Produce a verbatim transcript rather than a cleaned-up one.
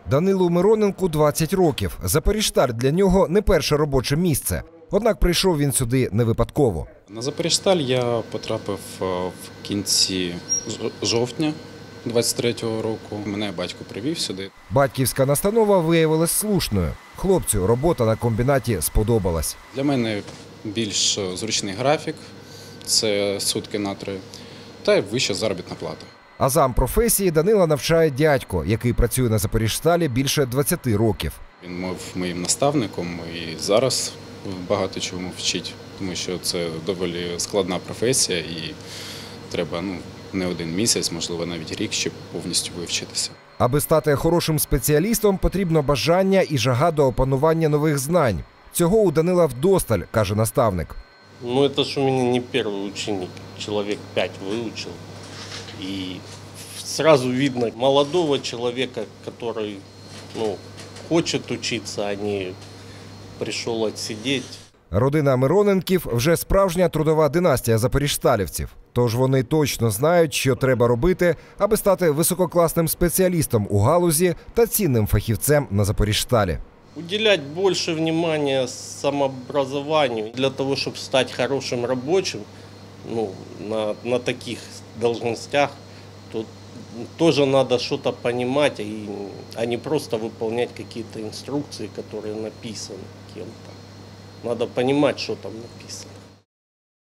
Данилу Мироненку двадцять років. Запоріжсталь для нього не перше робоче місце. Однак прийшов він сюди не випадково. На Запоріжсталь я потрапив в кінці жовтня двадцять третього року. Мене батько привів сюди. Батьківська настанова виявилась слушною. Хлопцю робота на комбінаті сподобалась. Для мене більш зручний графік – це сутки на три, та й вища заробітна плата. А зам професії Данила навчає дядько, який працює на Запоріжсталі більше двадцяти років. Він був моїм наставником і зараз багато чому вчить, тому що це доволі складна професія і треба ну, не один місяць, можливо навіть рік, щоб повністю вивчитися. Аби стати хорошим спеціалістом, потрібно бажання і жага до опанування нових знань. Цього у Данила вдосталь, каже наставник. Ну, це ж у мене не перший ученик, чоловік п'ять вивчив. И сразу видно молодого человека, который ну, хочет учиться, а не пришел отсидеть. Родина Мироненків – вже справжня трудова династія запоріжсталівців. Тож вони точно знають, що треба робити, аби стати висококласним спеціалістом у галузі та цінним фахівцем на Запоріжсталі. Уделять больше внимания самообразованию для того, чтобы стать хорошим рабочим, ну, на, на таких должностях, то тоже надо что-то понимать, и, а не просто выполнять какие-то инструкции, которые написаны кем-то. Надо понимать, что там написано.